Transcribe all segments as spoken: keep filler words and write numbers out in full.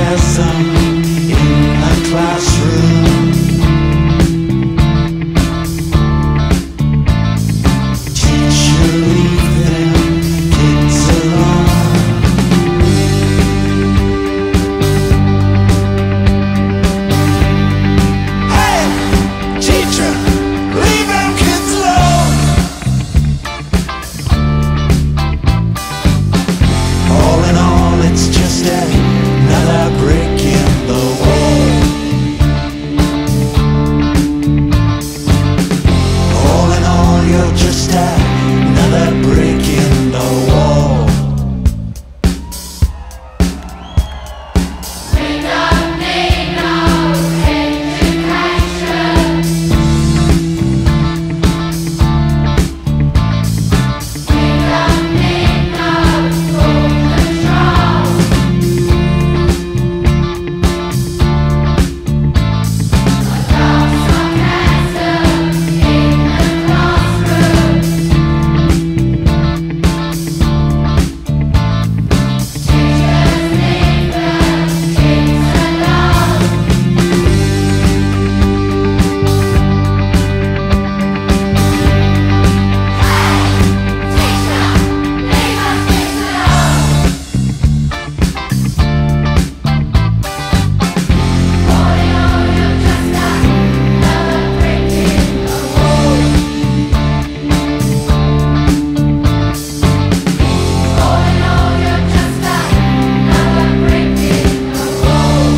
sarcasm in a classroom. Teacher, leave them kids alone. Hey, teacher, leave them kids alone. All in all, it's just another brick in the wall. All in all, you're just another brick in the wall. We don't need no education. We don't need no school control. Adult sarcasm in the classroom. Teachers leave the kids alone. Teacher, leave us kids alone. All in all, you're just another brick in the wall. All in all, you're just another brick in the wall.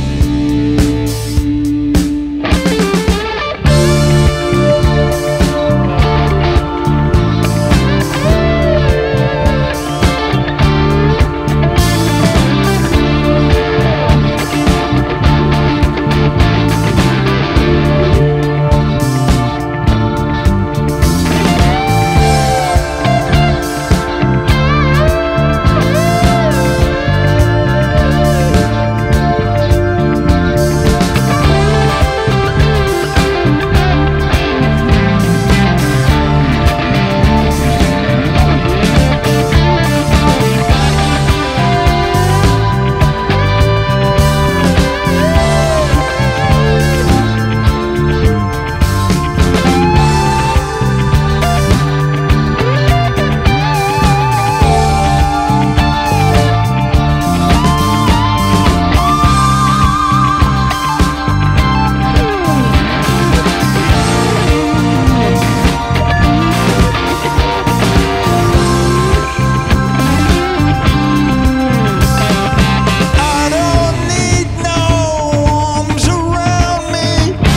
I don't need no arms around me.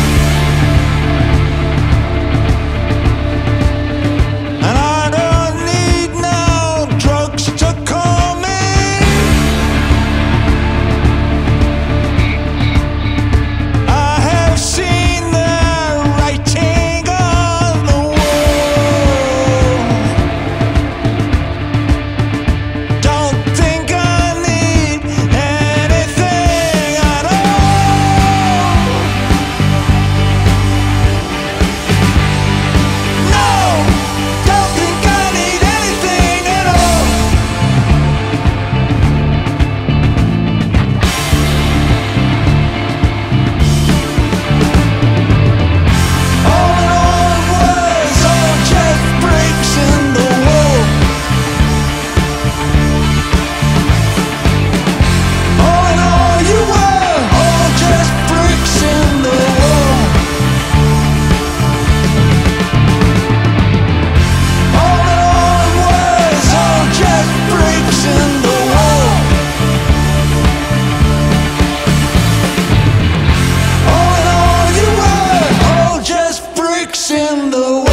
And I don't need no drugs to calm me. I have seen the writing on the wall. Don't think I need anything at all. No, don't think I need anything at all. All in all, it was all just bricks in the wall. All in all, you were all just bricks in the wall. All in all, it was all just bricks in the wall. All in all, you were all just bricks in the wall.